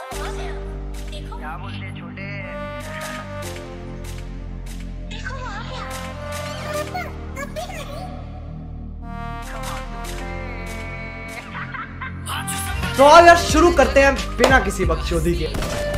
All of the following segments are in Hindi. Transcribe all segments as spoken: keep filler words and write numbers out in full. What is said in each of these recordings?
क्या बोलते छोटे? तो अब यार शुरू करते हैं बिना किसी बकचोदी के।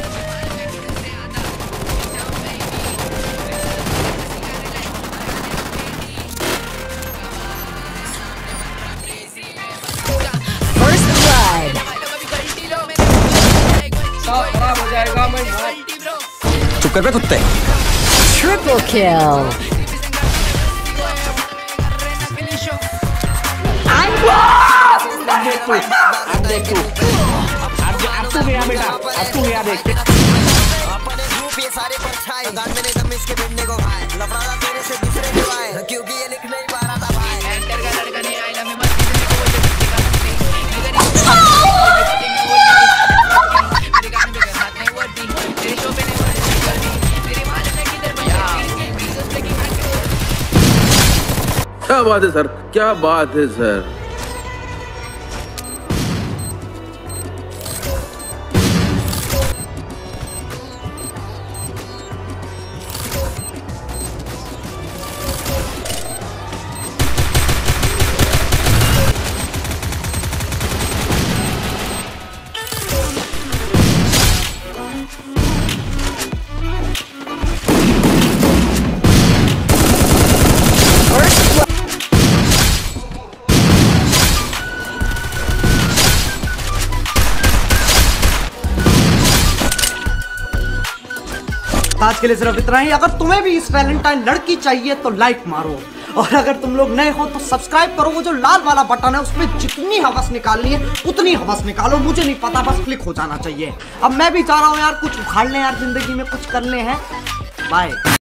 खराब हो जाएगा मैं। चुप कर बे कुत्ते। Triple kill. अब देख तू, अब अब तू गया बेटा, अब तू गया देख। अपने ग्रुप ये सारे परछाई गान में नहीं दम इसके भिड़ने को भाई लफड़ा तेरे से दूसरे को आए क्योंकि ये लिख नहीं पा रहा था भाई एंटर का लड़का नहीं आया मैं मत किसी को वो देखने का मेरे गाने पे हाथ नहीं वर्दी तेरे शो पे नहीं वर्दी मेरी माल में किधर बजा क्या बात है सर, क्या बात है सर। आज के लिए सिर्फ इतना ही। अगर तुम्हें भी इस वैलेंटाइन लड़की चाहिए तो लाइक मारो, और अगर तुम लोग नए हो तो सब्सक्राइब करो। वो जो लाल वाला बटन है उसमें जितनी हवस निकालनी है उतनी हवस निकालो, मुझे नहीं पता, बस क्लिक हो जाना चाहिए। अब मैं भी चाह रहा हूँ यार कुछ उखाड़ लें यार, जिंदगी में कुछ कर ले हैं। बाय।